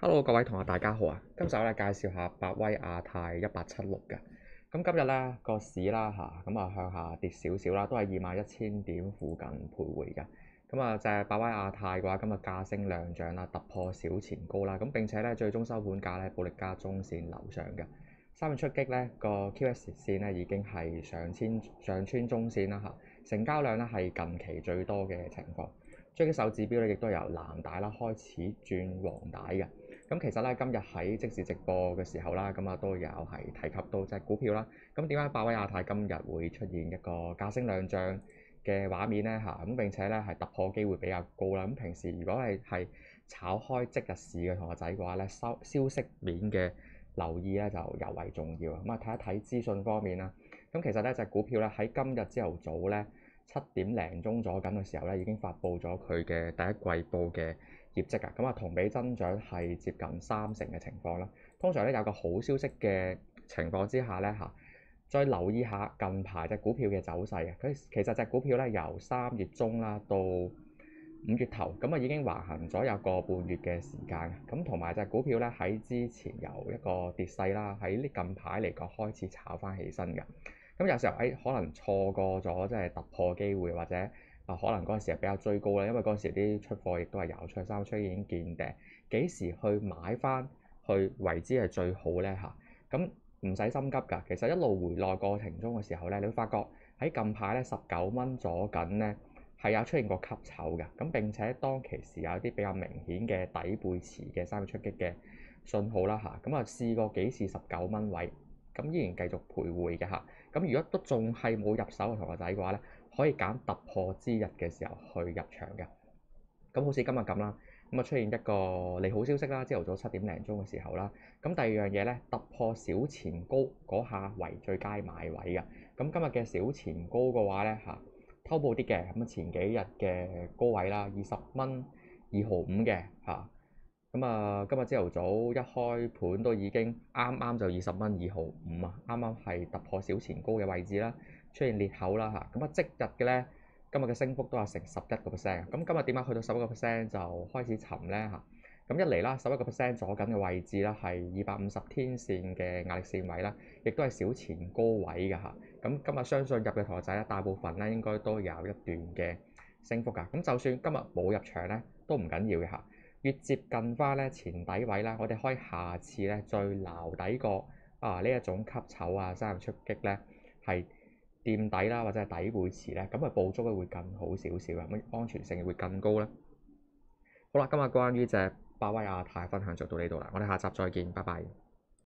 Hello，各位同學大家好啊！今集咧介紹下百威亞太1876嘅。咁今日咧個市啦咁啊向下跌少少啦，都係21,000點附近徘徊嘅。咁啊隻百威亞太嘅話，今日價升量漲啦，突破小前高啦。咁並且咧最終收盤價咧保力加中線樓上嘅。三日出擊咧個 QS 線咧已經係上穿中線啦成交量咧係近期最多嘅情況。追擊手指標咧亦都由藍帶啦開始轉黃帶嘅。咁其實咧，今日喺即時直播嘅時候啦，咁啊都有係提及到隻股票啦。咁點解百威亞太今日會出現一個價升量漲嘅畫面咧咁並且咧係突破機會比較高啦。咁平時如果係炒開即日市嘅同學仔嘅話咧，消息面嘅留意咧就尤為重要。咁啊睇一睇資訊方面啦。咁其實咧隻股票咧喺今日朝頭早咧7點零鐘左緊嘅時候咧，已經發布咗佢嘅第一季報嘅業績啊，咁啊同比增長係接近30%嘅情況啦。通常咧有個好消息嘅情況之下咧再留意下近排隻股票嘅走勢啊。其實隻股票咧由3月中啦到5月頭，咁啊已經橫行咗有個半月嘅時間。咁同埋隻股票咧喺之前由一個跌勢啦，喺呢近排嚟講開始炒翻起身嘅。咁有時候可能錯過咗即係突破機會，或者可能嗰陣時係比較追高啦，因為嗰陣時啲出貨亦都係有出，三出已經見頂，幾時去買翻去為之係最好咧咁唔使心急㗎。其實一路回落過程中嘅時候咧，你會發覺喺近排咧19蚊左緊咧係有出現過吸籌嘅。咁並且當其時有啲比較明顯嘅底背馳嘅三個出擊嘅信號啦咁啊試過幾次19蚊位，咁依然繼續徘徊嘅咁如果都仲係冇入手嘅同學仔嘅話咧，可以揀突破之日嘅時候去入場嘅。咁好似今日咁啦，咁啊出現一個利好消息啦，朝頭早7點零鐘嘅時候啦。咁第二樣嘢咧，突破小前高嗰下為最佳買位嘅。咁今日嘅小前高嘅話咧偷步啲嘅，咁啊前幾日嘅高位啦，20蚊2毫5嘅咁啊，今日朝頭早一開盤都已經啱啱就20蚊2毫5啊，啱啱係突破小前高嘅位置啦，出現裂口啦咁啊即日嘅咧，今日嘅升幅都係成11%。咁今日點解去到11%就開始沉咧咁一嚟啦，11%左緊嘅位置啦，係250天線嘅壓力線位啦，亦都係小前高位嘅咁今日相信入嘅同學仔咧，大部分咧應該都有一段嘅升幅㗎。咁就算今日冇入場咧，都唔緊要嘅越接近翻咧前底位啦，我哋可以下次咧再撈底過呢一種吸籌三入出擊咧係墊底啦，或者係底背馳咧，咁啊捕捉咧會更好少少咁安全性會更高啦。好啦，今日關於隻百威亞太分享就到呢度啦，我哋下集再見，拜拜。